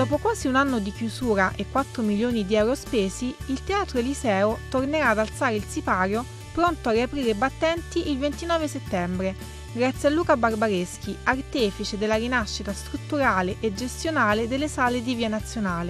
Dopo quasi un anno di chiusura e 4 milioni di euro spesi, il Teatro Eliseo tornerà ad alzare il sipario, pronto a riaprire i battenti il 29 settembre, grazie a Luca Barbareschi, artefice della rinascita strutturale e gestionale delle sale di Via Nazionale.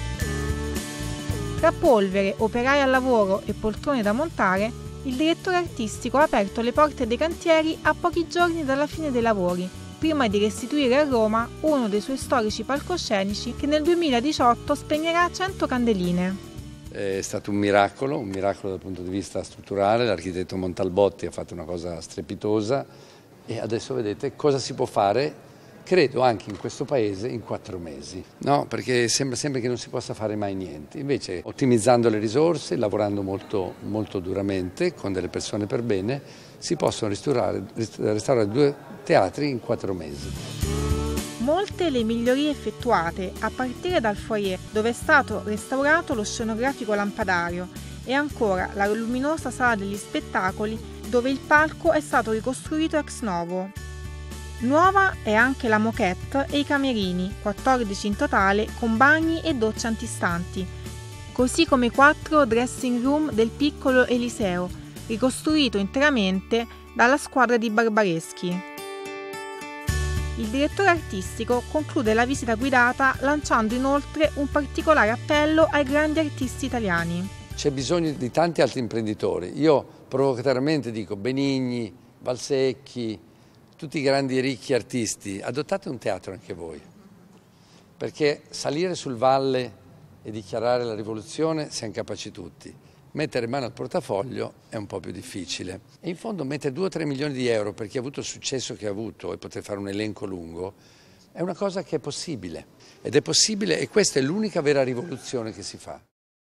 Tra polvere, operai al lavoro e poltrone da montare, il direttore artistico ha aperto le porte dei cantieri a pochi giorni dalla fine dei lavori, prima di restituire a Roma uno dei suoi storici palcoscenici che nel 2018 spegnerà 100 candeline. È stato un miracolo dal punto di vista strutturale. L'architetto Montalbotti ha fatto una cosa strepitosa e adesso vedete cosa si può fare, credo anche in questo paese, in 4 mesi. No, perché sembra sempre che non si possa fare mai niente. Invece, ottimizzando le risorse, lavorando molto, molto duramente con delle persone per bene, si possono restaurare 2 teatri in 4 mesi. Molte le migliorie effettuate, a partire dal foyer, dove è stato restaurato lo scenografico lampadario, e ancora la luminosa sala degli spettacoli, dove il palco è stato ricostruito ex novo. Nuova è anche la moquette e i camerini, 14 in totale, con bagni e docce antistanti, così come 4 dressing room del piccolo Eliseo, ricostruito interamente dalla squadra di Barbareschi. Il direttore artistico conclude la visita guidata lanciando inoltre un particolare appello ai grandi artisti italiani. C'è bisogno di tanti altri imprenditori. Io provocatoriamente dico Benigni, Valsecchi, tutti i grandi e ricchi artisti, adottate un teatro anche voi, perché salire sul Valle e dichiarare la rivoluzione siamo capaci tutti. Mettere mano al portafoglio è un po' più difficile. E in fondo mettere 2 o 3 milioni di euro per chi ha avuto il successo che ha avuto e poter fare un elenco lungo è una cosa che è possibile. Ed è possibile e questa è l'unica vera rivoluzione che si fa.